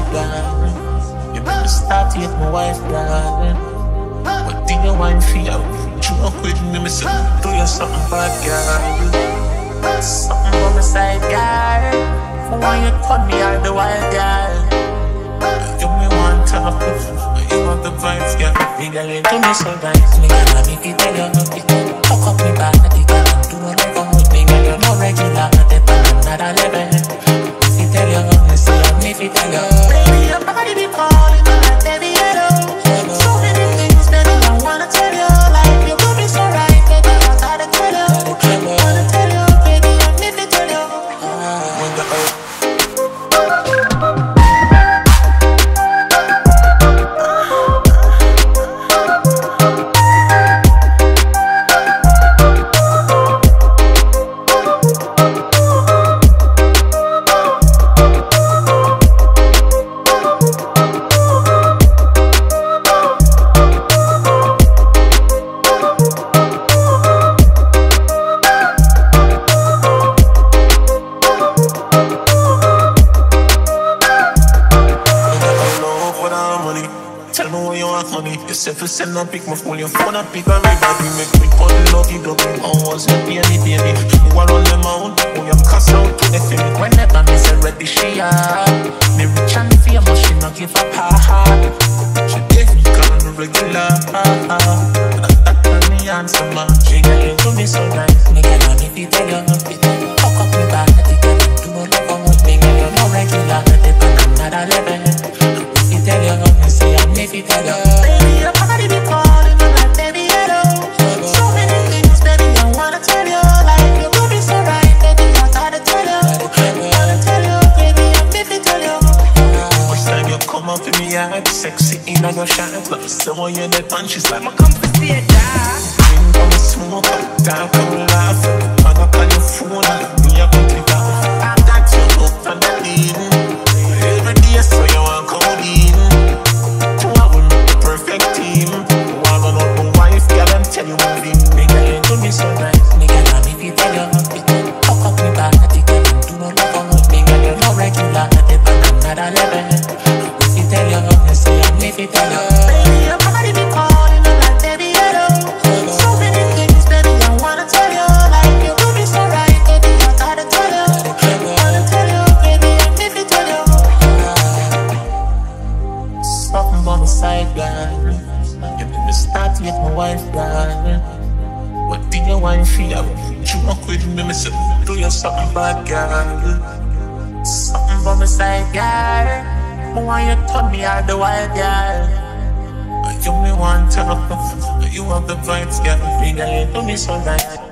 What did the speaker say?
girl. You better start with my wife, girl. What do you want for you? You up with me, say, do you something bad, girl? Something on my side, girl. For when you cut me out the wild, girl. You me want to have you want the vibes, girl. Me girl, you do me so nice. Me girl, I make it tell you nothing. Fuck up me back, I think I can do no love with me, girl. You're no regular, I dip on another level. If you tell you, I say I'm if you tell you. Baby, your body be calling me like baby, hello. So many things, baby, I wanna tell you. Like you do me so right, baby, I gotta tell you. Wanna tell you, baby, I'm if you tell you. When the if you send a pic, my phone, your phone a pic, everybody make me call you lucky ducky. Oh, was it baby, baby? You are on the mount, oh, you cuss out to the film. Whenever me say ready, she are. Me rich and famous, she not give up her heart. She take me call on the regular. That me answer, man. She got you to me so nice. Me get on if you tell you nothing. Fuck up me back, I think I can do no love with me. Girl, you're no regular, I dip on another level. If you tell you nothing, say I'm if you tell you. Sexy in your shine, so when you're that punch, she's like, my company, drink on the smoke, dark on laugh, I knock on your phone, me up and take off. I got you hooked on the lead. Every day, so you want come in. Two of them make the perfect team. One on up my wife, girl, and tell you what it is. Nigga, you do me so nice. Nigga, I'm if you tell you nothing. Fuck up me back, I think I can do no love with me. Nigga, you're no regular, I dip on another level. Tell you, say I'm if you tell you. Baby, your body be calling me like baby, hello. So many things, baby, I wanna tell you. Like you do me so right, baby, I gotta tell you. Wanna tell you, baby, I'm if you tell you. Something on the side, girl. You make me start with my wife, girl. What do you want for you? You walk with me, say, do you something bad, girl? Something on the side, girl. Why you turn me out the wild, girl? You me want to, you have the vibes, girl. You do me so nice.